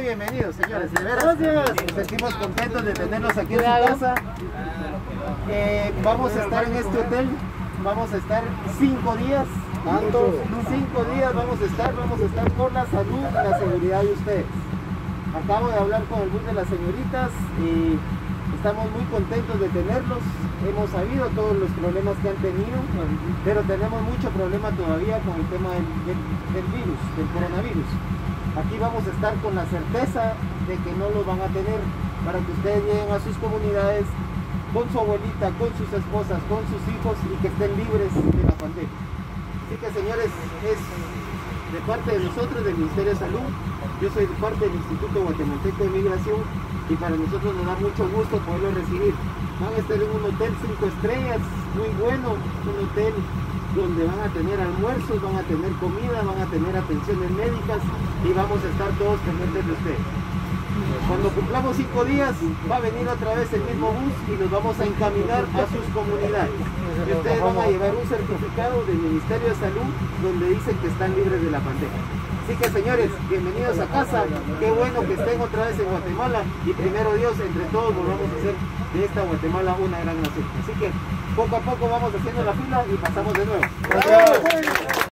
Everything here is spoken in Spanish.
bienvenidos, señores. De veras, nos sentimos contentos de tenerlos aquí en su casa. Vamos a estar en este hotel, vamos a estar 5 días. 5 días vamos a estar por la salud y la seguridad de ustedes. Acabo de hablar con el bus de las señoritas y estamos muy contentos de tenerlos. Hemos sabido todos los problemas que han tenido, pero tenemos mucho problema todavía con el tema del virus, del coronavirus. Aquí vamos a estar con la certeza de que no lo van a tener, para que ustedes lleguen a sus comunidades con su abuelita, con sus esposas, con sus hijos y que estén libres de la pandemia. Así que, señores, es de parte de nosotros, del Ministerio de Salud. Yo soy de parte del Instituto Guatemalteco de Migración y para nosotros nos da mucho gusto poderlo recibir. Van a estar en un hotel 5 estrellas, muy bueno, un hotel donde van a tener almuerzos, van a tener comida, van a tener atenciones médicas y vamos a estar todos pendientes de ustedes. Cuando cumplamos 5 días va a venir otra vez el mismo bus y nos vamos a encaminar a sus comunidades. Y ustedes van a llevar un certificado del Ministerio de Salud donde dicen que están libres de la pandemia. Así que, señores, bienvenidos a casa. Qué bueno que estén otra vez en Guatemala y primero Dios, entre todos volvamos a hacer de esta Guatemala una gran nación. Así que poco a poco vamos haciendo la fila y pasamos de nuevo.